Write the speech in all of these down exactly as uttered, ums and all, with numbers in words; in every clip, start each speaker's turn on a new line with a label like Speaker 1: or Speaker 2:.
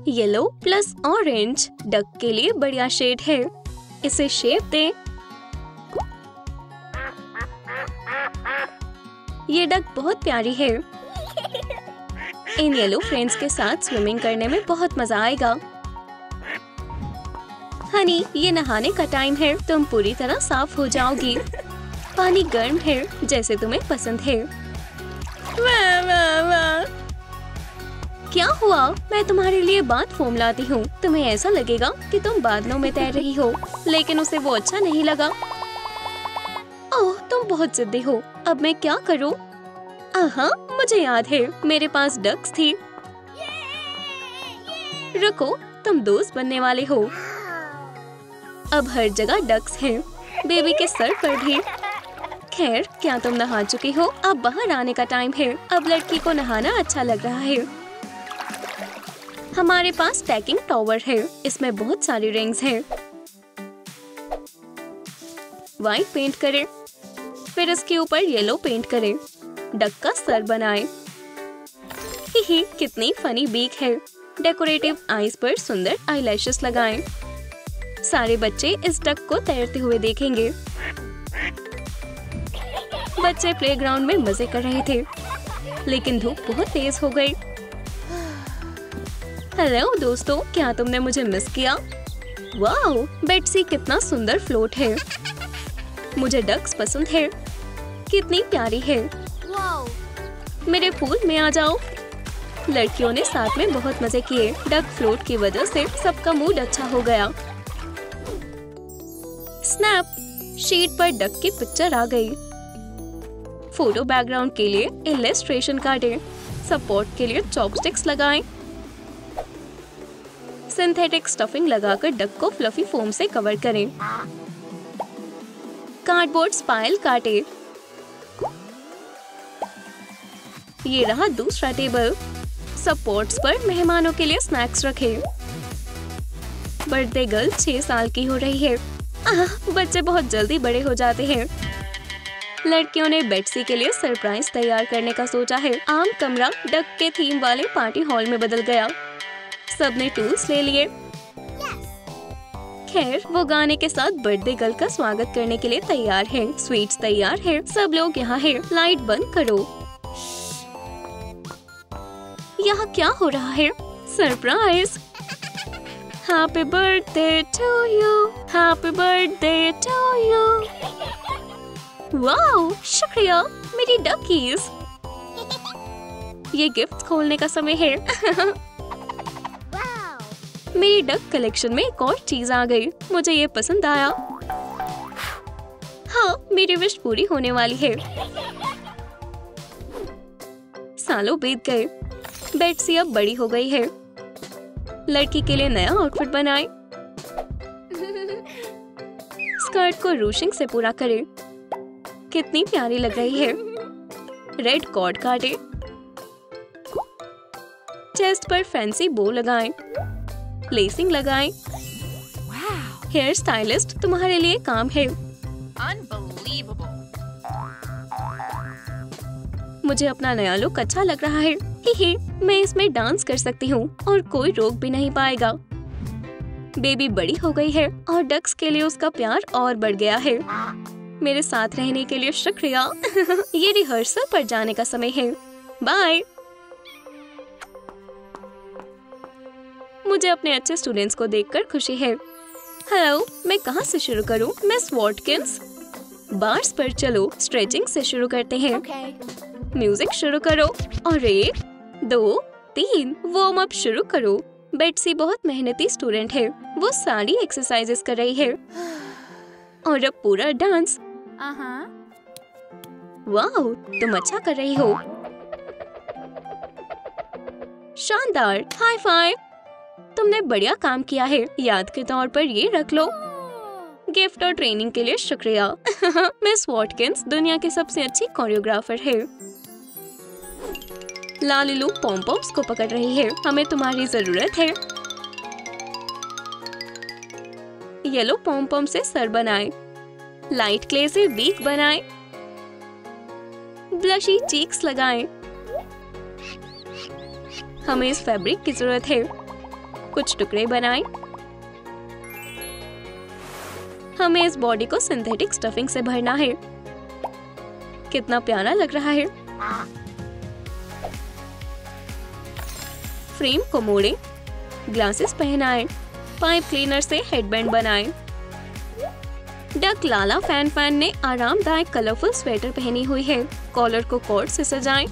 Speaker 1: Yellow plus orange duck के लिए बढ़िया शेड है। इसे शेप दें। ये डक बहुत प्यारी है। इन येलो फ्रेंड्स के साथ स्विमिंग करने में बहुत मजा आएगा। हनी, ये नहाने का टाइम है। तुम पूरी तरह साफ हो जाओगी। पानी गर्म है, जैसे तुम्हें पसंद है। वाह वाह वाह। क्या हुआ? मैं तुम्हारे लिए बाथ फोम लाती हूँ। तुम्हें ऐसा लगेगा कि तुम बादलों में तैर रही हो, लेकिन उसे वो अच्छा नहीं लगा। ओह, तुम बहुत जिद्दी हो। अब मैं क्या करूँ? आहा, मुझे याद है, मेरे पास डक्स थी। रुको, तुम दोस्त बनने वाले हो। अब हर जगह डक्स हैं, बेबी के सर पर भी। खैर, क्या तुम नहा चुकी हो? अब बाहर आने का टाइम है। अब लड़की को नहाना अच्छा लग रहा है। हमारे पास टैकिंग टॉवर है। इसमें बहुत सारी रिंग्स हैं। व्हाइट पेंट करें, फिर इसके ऊपर येलो पेंट करें। डक का सर बनाएं। ही ही, कितनी फनी बीक है। डेकोरेटिव आईज पर सुंदर आईलैशेस लगाएं। सारे बच्चे इस डक को तैरते हुए देखेंगे। बच्चे प्लेग्राउंड में मजे कर रहे थे, लेकिन धूप बहुत तेज हो गई। हेलो दोस्तों, क्या तुमने मुझे मिस किया? वाओ, बेट्सी कितना सुंदर फ्लोट है। मुझे डक्स पसंद है। कितनी प्यारी है। मेरे पूल में आ जाओ। लड़कियों ने साथ में बहुत मजे किए। डक फ्लोट की वजह से सबका मूड अच्छा हो गया। स्नैप, शीट पर डक की पिक्चर आ गई। फोटो बैकग्राउंड के लिए इलस्ट्रेशन काटें। सपोर्ट के लिए चॉपस्टिक्स लगाएं। सिंथेटिक स्टफिंग लगाकर डक को फ्लफी फोम से कवर करें। कार्डबोर्ड स्पाइरल काटें। ये रहा दूसरा टेबल। सपोर्ट्स पर मेहमानों के लिए स्नैक्स रखें। बर्थडे गर्ल छह साल की हो रही है। आह, बच्चे बहुत जल्दी बड़े हो जाते हैं। लड़कियों ने बेट्सी के लिए सरप्राइज तैयार करने का सोचा है। आम कमरा डक के थीम वाले पार्टी हॉल में बदल गया। सबने टूल्स ले लिए। खैर, वो गाने के साथ बर्थडे गर्ल का स्वागत करने के लिए तैयार है। स्वीट्स तैयार है। सब लोग यहाँ है। लाइट बंद करो। यहाँ क्या हो रहा है? Surprise. Happy birthday to you, happy birthday to you. Wow, शुक्रिया मेरी डकीज। ये गिफ्ट खोलने का समय है। मेरी डक कलेक्शन में एक और चीज आ गई। मुझे ये पसंद आया। हाँ, मेरी विश पूरी होने वाली है। सालों बीत गए। बेट्सी अब बड़ी हो गई है। लड़की के लिए नया आउटफिट बनाएं। स्कर्ट को रूशिंग से पूरा करें। कितनी प्यारी लग रही है। रेड कॉर्ड काटें। चेस्ट पर फैंसी बो लगाएं। लेसिंग लगाएं। हेयर स्टाइलिस्ट तुम्हारे लिए काम है। मुझे अपना नया लुक अच्छा लग रहा है। ही ही, मैं इसमें डांस कर सकती हूँ और कोई रोक भी नहीं पाएगा। बेबी बड़ी हो गई है और डक्स के लिए उसका प्यार और बढ़ गया है। मेरे साथ रहने के लिए शुक्रिया। ये रिहर्सल पर जाने का समय है। बाय। मुझे अपने अच्छे स्टूडेंट्स को देखकर खुशी है। हेलो, मैं कहाँ से शुरू करूँ? Miss Watkins. बार्स पर चलो। स्ट्रेचिंग से शुरू करते हैं। okay. म्यूजिक शुरू करो और एक दो तीन वार्म अप शुरू करो। बेट्सी बहुत मेहनती स्टूडेंट है। वो सारी एक्सरसाइजेस कर रही है और अब पूरा डांस। वाओ, तुम अच्छा कर रही हो। शानदार, हाई फाइव। तुमने बढ़िया काम किया है। याद के तौर पर ये रख लो। गिफ्ट और ट्रेनिंग के लिए शुक्रिया। मिस वॉटकिंस दुनिया की सबसे अच्छी कोरियोग्राफर है। लालिलू पॉम-पॉम्स को पकड़ रही है। हमें तुम्हारी जरूरत है। येलो पॉम-पॉम से सर बनाएं। लाइट क्ले से बीक बनाएं। ब्लशी चीक्स लगाएं। हमें इस फैब्रिक की जरूरत है। कुछ टुकड़े बनाए। हमें इस बॉडी को सिंथेटिक स्टफिंग से भरना है। कितना प्यारा लग रहा है। फ्रेम को मोड़े, ग्लासेस पहनाए, पाइप क्लीनर से हेडबैंड बनाए। डक लाला फैन फैन ने आरामदायक कलरफुल स्वेटर पहनी हुई है। कॉलर को कॉर्ड से सजाएं।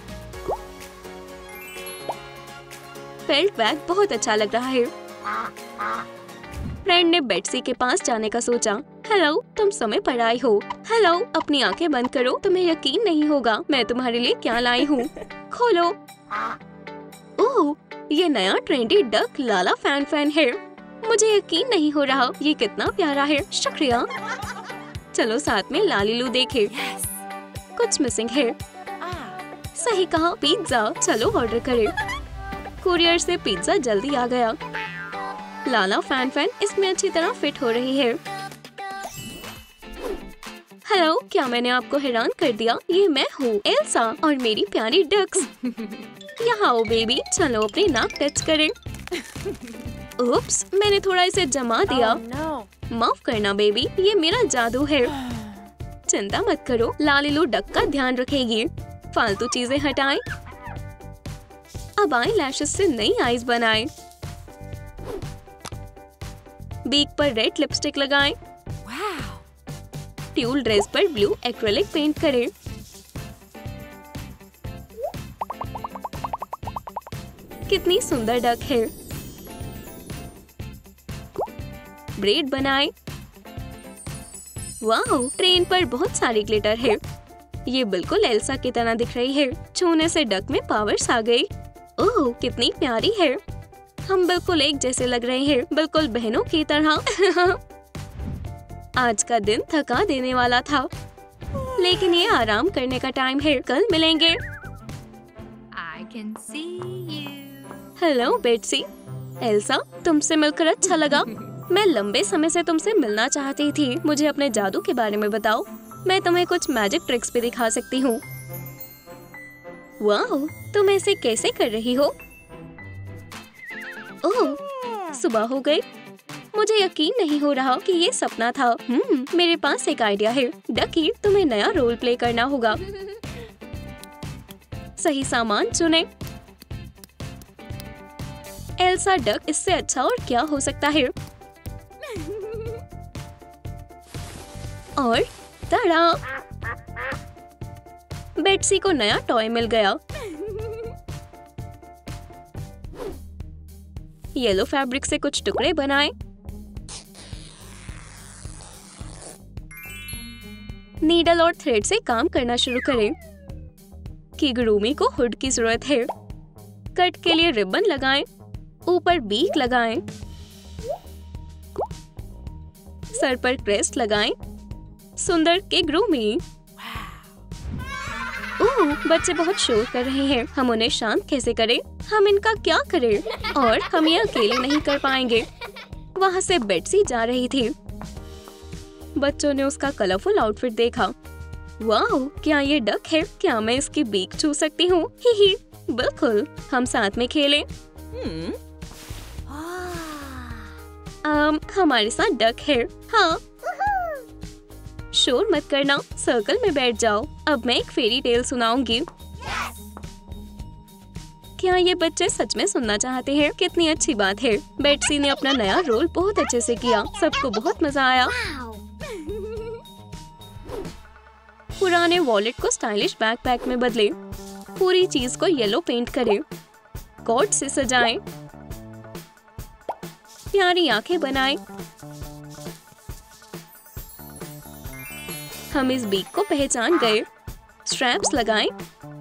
Speaker 1: फेल्ट बैग बहुत अच्छा लग रहा है। फ्रेंड ने बेट्सी के पास जाने का सोचा। हेलो, तुम समय पर आई हो। हेलो, अपनी आंखें बंद करो, तुम्हें यकीन नहीं होगा मैं तुम्हारे लिए क्या लाई हूँ। खोलो। ओह, ये नया trendy duck Lala Fan Fan है। मुझे यकीन नहीं हो रहा, ये कितना प्यारा है। शुक्रिया। चलो साथ में लालीलू देखे। कुछ मिसिंग है। सही कहा, पिज्जा। चलो ऑर्डर करें। कुरियर से पिज्जा जल्दी आ गया। लाला फैन फैन इसमें अच्छी तरह फिट हो रही है। हेलो, क्या मैंने आपको हैरान कर दिया? ये मैं हूँ एल्सा और मेरी प्यारी डक्स। यहाँ आओ बेबी, चलो अपनी नाक टच करें। उप्स, मैंने थोड़ा इसे जमा दिया।
Speaker 2: Oh, no.
Speaker 1: माफ करना बेबी, ये मेरा जादू है। चिंता मत करो, लालीलू डक का ध्यान रखेगी। फालतू चीजें हटाएं। अब आई लैशेस से नई आईज बनाएं। बीक पर रेड लिपस्टिक लगाएं।
Speaker 2: Wow.
Speaker 1: ट्यूल ड्रेस पर ब्लू एक्रेलिक पेंट करें। कितनी सुंदर डक है। ब्रेड बनाएं। वाह, ट्रेन पर बहुत सारी ग्लिटर है। ये बिल्कुल एल्सा की तरह दिख रही है। छूने से डक में पावर्स आ गई। ओह, कितनी प्यारी है। हम बिल्कुल एक जैसे लग रहे हैं, बिल्कुल बहनों की तरह। आज का दिन थका देने वाला था, लेकिन ये आराम करने का टाइम है। कल मिलेंगे।
Speaker 2: I can see you.
Speaker 1: Hello Betsy. Elsa, तुमसे मिलकर अच्छा लगा। मैं लंबे समय से तुमसे मिलना चाहती थी। मुझे अपने जादू के बारे में बताओ। मैं तुम्हें कुछ मैजिक ट्रिक्स भी दिखा सकती हूँ। वाह, तुम ऐसे कैसे कर रही हो? ओह, सुबह हो गई। मुझे यकीन नहीं हो रहा कि ये सपना था। हम्म, मेरे पास एक आइडिया है। डकी, तुम्हें नया रोल प्ले करना होगा। सही सामान चुने। एल्सा डक, इससे अच्छा और क्या हो सकता है? और तड़ा, बेट्सी को नया टॉय मिल गया। येलो फैब्रिक से कुछ टुकड़े बनाए। नीडल और थ्रेड से काम करना शुरू करें। किगुरुमी को हुड की जरूरत है। कट के लिए रिबन लगाएं। ऊपर बीक लगाएं। सर पर क्रेस्ट लगाएं। सुंदर किगुरुमी। ओह, बच्चे बहुत शोर कर रहे हैं। हम उन्हें शांत कैसे करें? हम इनका क्या करें? और हम ये अकेले नहीं कर पाएंगे। वहाँ से बेट्सी जा रही थी। बच्चों ने उसका कलरफुल आउटफिट देखा। वाह, क्या ये डक है? क्या मैं इसकी बीक छू सकती हूँ? ही ही, बिल्कुल, हम साथ में खेलें।
Speaker 2: Hmm.
Speaker 1: आम, हमारे साथ डक है। हाँ, शोर मत करना, सर्कल में बैठ जाओ। अब मैं एक फेरी टेल सुनाऊंगी। क्या ये बच्चे सच में सुनना चाहते हैं? कितनी अच्छी बात है। बेट्सी ने अपना नया रोल बहुत अच्छे से किया। सबको बहुत मजा आया। पुराने वॉलेट को स्टाइलिश बैकपैक में बदले। पूरी चीज को येलो पेंट करें। कॉर्ड से सजाएं। प्यारी आंखें बनाएं। हम इस बीक को पहचान गए। स्ट्रैप्स लगाएं।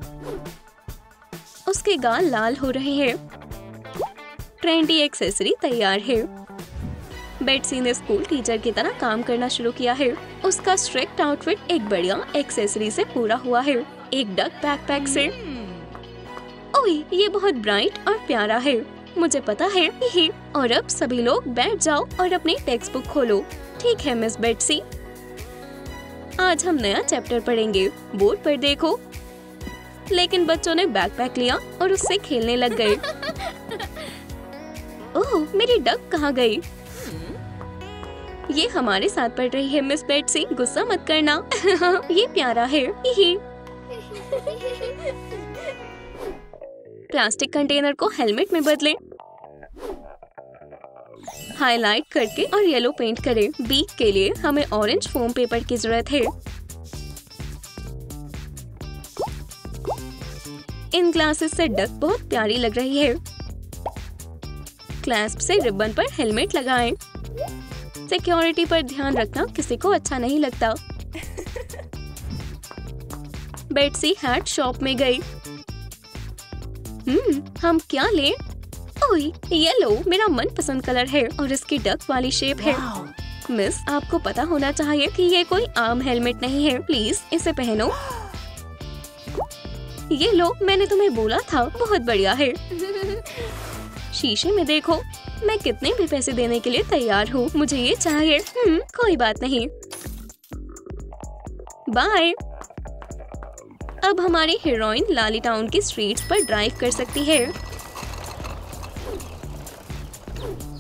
Speaker 1: उसके गाल लाल हो रहे हैं। ट्रेंडी एक्सेसरी तैयार है। बेट्सी ने स्कूल टीचर की तरह काम करना शुरू किया है। उसका स्ट्रिक्ट आउटफिट एक बढ़िया एक्सेसरी से पूरा हुआ है। एक डक बैकपैक से। ओए, ये बहुत ब्राइट और प्यारा है। मुझे पता है। ही, और अब सभी लोग बैठ जाओ और अपनी टेक्स्ट बुक खोलो। ठीक है मिस बेट्सी। आज हम नया चैप्टर पढ़ेंगे। बोर्ड पर देखो। लेकिन बच्चों ने बैकपैक लिया और उससे खेलने लग गए। ओह, मेरी डक कहाँ गई? ये हमारे साथ पढ़ रही है मिस बेट्सी, गुस्सा मत करना। ये प्यारा है। ही प्लास्टिक कंटेनर को हेलमेट में बदलें। हाईलाइट करके और येलो पेंट करें। बीक के लिए हमें ऑरेंज फोम पेपर की जरूरत है। इन ग्लासेस से डक बहुत प्यारी लग रही है। क्लैस्प से रिबन पर हेलमेट लगाएं। सिक्योरिटी पर ध्यान रखना किसी को अच्छा नहीं लगता। बेट्सी हैट शॉप में गई। हम्म, हम क्या लें? ओए, येलो मेरा मनपसंद कलर है और इसकी डक वाली शेप है। मिस, आपको पता होना चाहिए कि ये कोई आम हेलमेट नहीं है। प्लीज इसे पहनो। ये लो, मैंने तुम्हें बोला था, बहुत बढ़िया है। शीशे में देखो। मैं कितने भी पैसे देने के लिए तैयार हूँ। मुझे ये चाहिए। हम्म, कोई बात नहीं। बाय। अब हमारी हीरोइन लाली टाउन की स्ट्रीट्स पर ड्राइव कर सकती है।